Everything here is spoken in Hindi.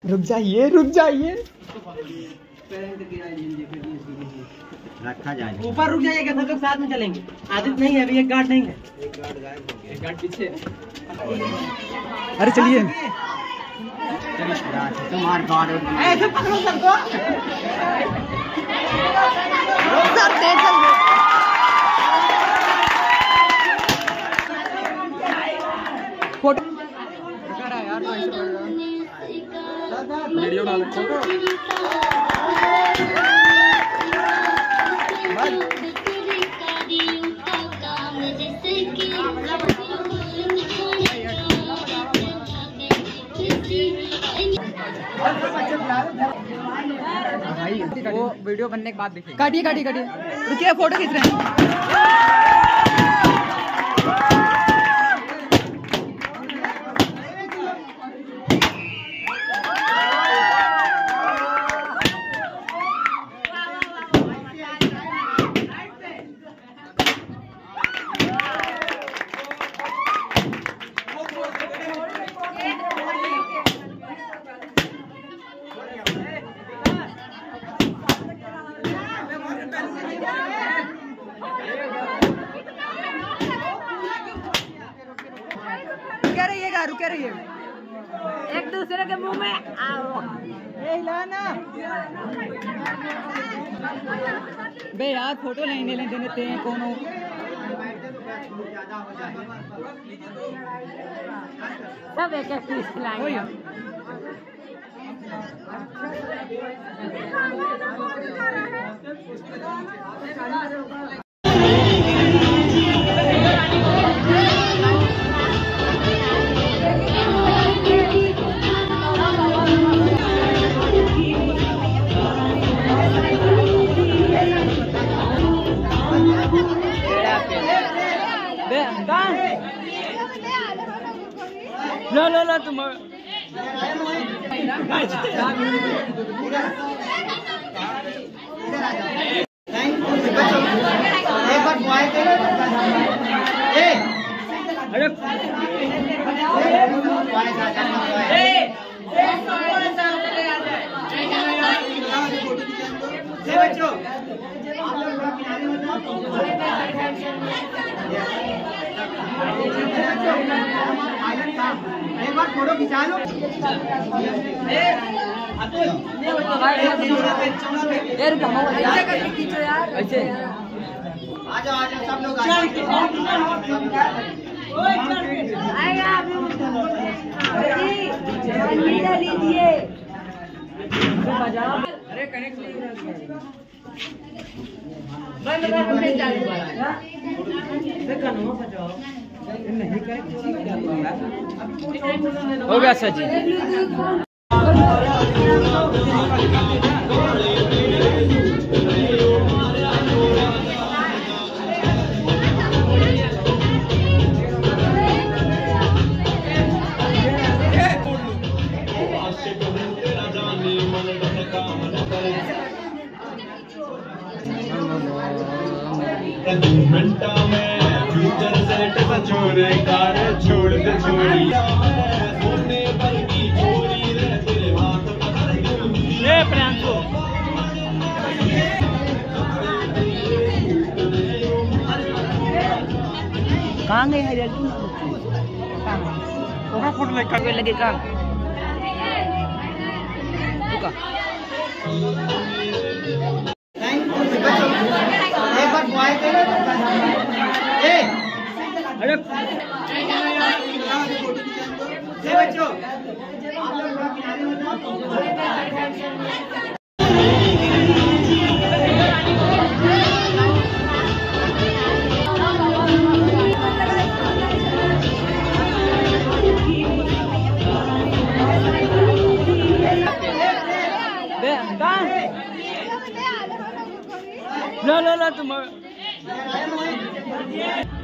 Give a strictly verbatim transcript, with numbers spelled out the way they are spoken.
रुक जाइए रुक जाइए रखा जाए ऊपर रुक जाइएगा, सब लोग साथ में चलेंगे। आदित्य नहीं है अभी, एक गार्ड नहीं है, एक गार्ड पीछे। अरे चलिए तुम्हारे गार्ड ऐसे पकड़ो सबको। सर तेज चलिए फोटो यार वीडियो डाल फोटो वो वीडियो बनने के बाद देखिए। काटिए काटिए काटिए रुकिए फोटो खींच रहे हैं। रुके रहिएगा रुके रहिए एक दूसरे के मुंह में आओ हिलाना बे यार फोटो लेने लेने देते हैं कोनो सब एक एक पीस खिलाएंगे। लो लो लो तुम एक बार फोटो खिंचा लो। ऐसे आ जाओ आ जाओ सब लोग आ जाओ। अरे कनेक्ट हो गया सर जी। मिनटा में फ्यूचर सेट छोड़े कार छोड़ दे छोड़ी सोने पर की चोरी रे तेरे हाथ पकड़ ए प्रियांशु कहाँ गए हैं जल्दी कहाँ फोटो लगे लगे कहाँ रुका एक बार बॉय करो। अरे बच्चों लो लो लो तुम